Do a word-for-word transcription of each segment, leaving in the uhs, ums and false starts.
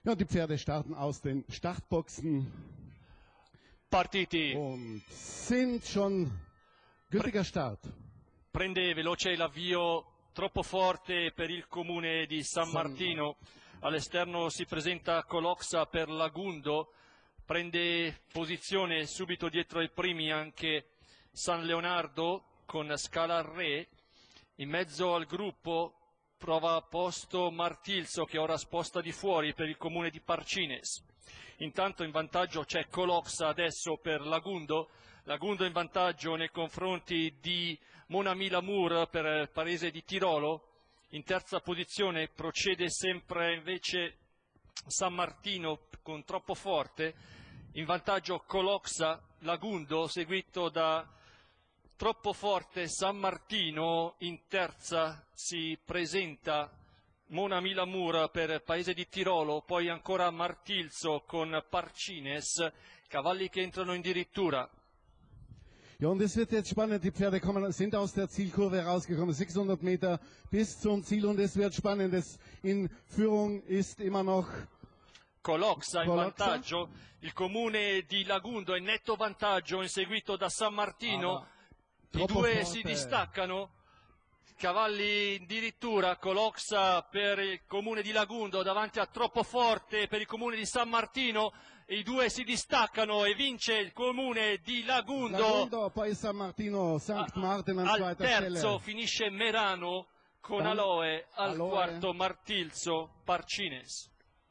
Ja, die Pferde starten aus den Startboxen Partiti. und sind schon gültiger Start. Prende veloce l'avvio, troppo forte per il comune di San San- Martino. All'esterno si presenta Coloxa per Lagundo. Prende posizione subito dietro ai primi anche San Leonardo con Scala Re. In mezzo al gruppo prova posto Martilso, che ora sposta di fuori per il comune di Parcines. Intanto in vantaggio c'è Coloxa adesso per Lagundo. Lagundo in vantaggio nei confronti di Monami Lamour per il paese di Tirolo. In terza posizione procede sempre invece San Martino con Troppo Forte. In vantaggio Coloxa, Lagundo, seguito da Troppo Forte, San Martino. In terza si presenta Monami Lamour per Paese di Tirolo, poi ancora Martilso con Parcines, cavalli che entrano in dirittura. Ja, und es wird jetzt spannend. Die Pferde kommen, sind aus der Zielkurve rausgekommen, sechshundert Meter bis zum Ziel, und es wird spannend. Es in Führung ist immer noch Coloxa in Coloxa. vantaggio, il comune di Lagundo è in netto vantaggio, inseguito da San Martino. Aber I troppo due forte. si distaccano, cavalli addirittura, Coloxa per il comune di Lagundo davanti a Troppo Forte per il comune di San Martino. I due si distaccano e vince il comune di Lagundo. Lagundo, poi San Martino, Sankt Martin an Al zweiter terzo Stelle. finisce Merano con Dan- Aloe, al Aloe. quarto Martilso, Parcines.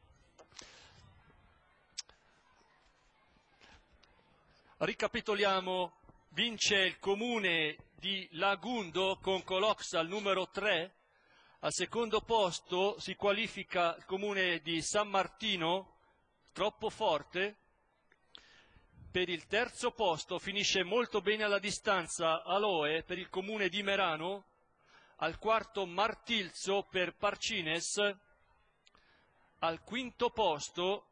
Ricapitoliamo, vince il comune di Lagundo con Coloxa al numero tre, al secondo posto si qualifica il comune di San Martino, Troppo Forte. Per il terzo posto finisce molto bene alla distanza Aloe per il comune di Merano, al quarto Martilso per Parcines, al quinto posto